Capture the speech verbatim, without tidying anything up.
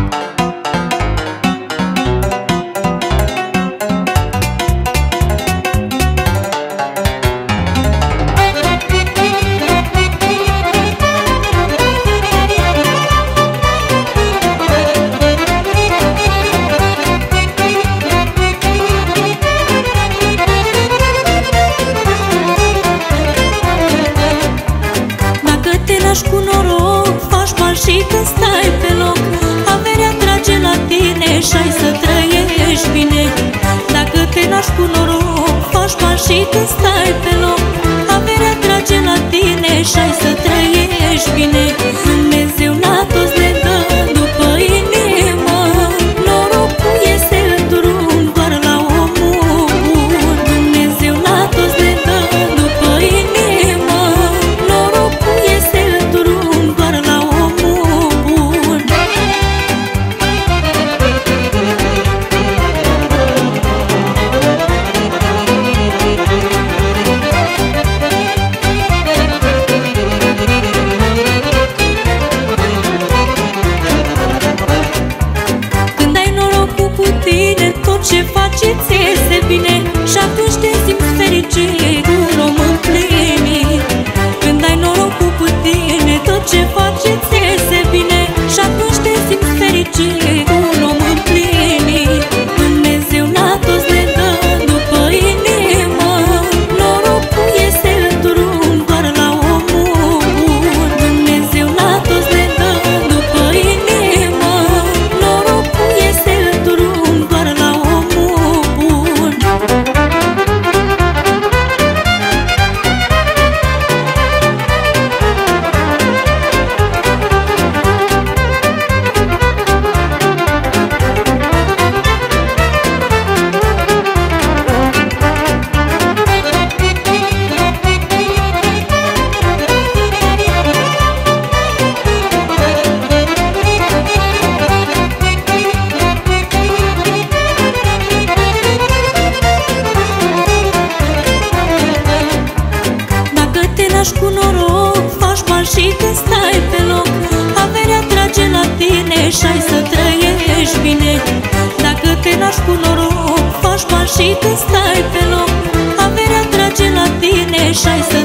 Cu noroc faci bani și când stai pe loc, averea trage la tine și-ai să trăiești bine. Dacă te naști cu noroc faci bani și când stai pe loc, averea trage la tine și-ai să trăiești bine. Dumnezeu la toți ne dă după inimă, norocul iese în drum doar la omul bun. Dumnezeu la toți ne dă după inimă, norocul iese în drum doar la omul bun. Când ai norocul cu tine, tot ce faci îți iese bine și atunci te simți fericit, un om împlinit. Când ai norocul cu tine, tot ce faci îți iese bine și atunci te simți fericit, un om împlinit. Dumnezeu la toți ne dă după inimă, norocul iese în drum doar la omul bun. Dumnezeu la toți ne dă după inimă, norocul iese în drum doar la omul bun. Dacă te naști cu noroc faci bani și când stai pe loc, averea trage la tine și-ai să trăiești bine. Dacă te naști cu noroc faci bani și când stai pe loc, averea trage la tine și-ai să